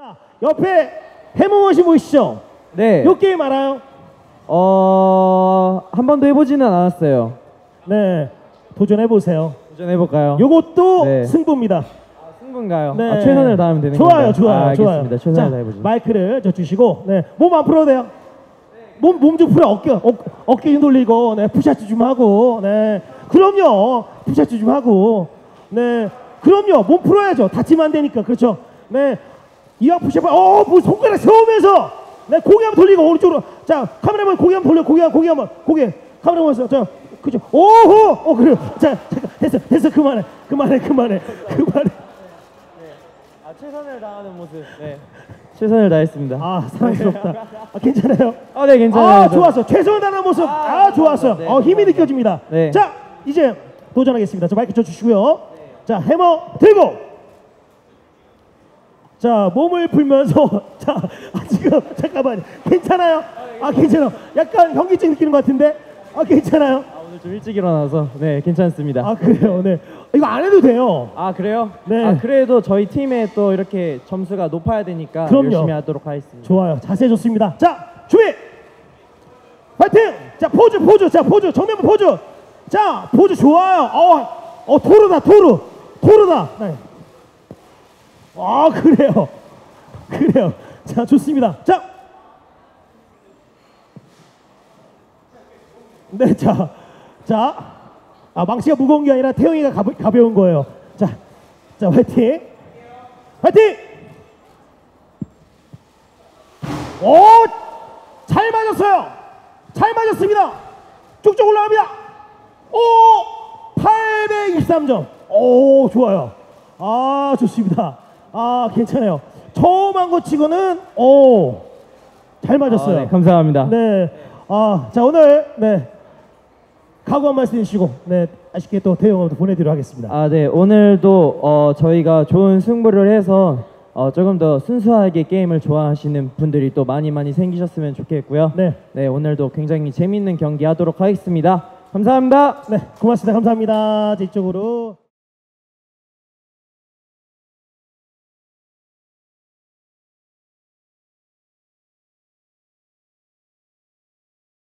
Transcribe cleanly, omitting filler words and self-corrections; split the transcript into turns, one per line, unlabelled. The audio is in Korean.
옆에 해머머신 보이시죠?
네.
요 게임 알아요?
한 번도 해보지는 않았어요.
네, 도전해보세요.
도전해볼까요?
요것도
네.
승부입니다.
승부인가요?
네.
최선을 다하면 되는
좋아요,
건가요?
좋아요,
알겠습니다.
좋아요.
최선을
자,
다해보죠.
마이크를 저 주시고, 네, 몸 안 풀어도 돼요. 몸 좀 풀어. 어깨 좀 돌리고, 네, 푸셔츠 좀 하고, 네, 그럼요. 푸셔츠 좀 하고, 네, 그럼요. 몸 풀어야죠. 다치면 안 되니까, 그렇죠. 네, 이와 푸셔츠, 뭐 손가락 세우면서, 네, 고개 한번 돌리고 오른쪽으로, 자, 카메라 보면 고개 한번 돌려, 고개 카메라 보면서, 자, 그죠. 오호, 그래요. 자, 잠깐, 됐어, 그만해.
최선을 다하는 모습. 네. 최선을 다했습니다.
아, 사랑스럽다. 괜찮아요?
네, 괜찮아요.
좋았어. 최선을 다하는 모습. 좋았어.
네,
힘이 느껴집니다.
네.
자, 이제 도전하겠습니다. 자, 마이크 쳐주시고요. 자, 해머 들고. 자, 몸을 풀면서. 자, 지금 잠깐만요. 괜찮아요? 괜찮아. 약간 현기증 느끼는 것 같은데. 괜찮아요?
오늘 좀 일찍 일어나서 네, 괜찮습니다.
그래요. 네. 이거 안 해도 돼요.
그래요?
네.
그래도 저희 팀에 또 이렇게 점수가 높아야 되니까
그럼요.
열심히 하도록 하겠습니다.
좋아요. 자세 좋습니다. 자, 준비. 파이팅! 자, 포즈. 자, 포즈. 정면부 포즈. 자, 포즈 좋아요. 토르다. 네. 그래요. 자, 좋습니다. 자. 네, 자. 망치가 무거운 게 아니라 태영이가 가벼운 거예요. 자, 화이팅! 잘 맞았어요. 잘 맞았습니다. 쭉쭉 올라갑니다. 823점. 좋아요. 좋습니다. 괜찮아요. 처음 한 거 치고는 잘 맞았어요.
네, 감사합니다.
네. 자, 오늘 각오 한 말씀 해주시고 아쉽게 또 태영을 보내드리도록 하겠습니다.
네, 오늘도 저희가 좋은 승부를 해서 조금 더 순수하게 게임을 좋아하시는 분들이 또 많이 생기셨으면 좋겠고요. 네, 오늘도 굉장히 재밌는 경기 하도록 하겠습니다. 감사합니다.
네, 고맙습니다. 감사합니다. 이쪽으로.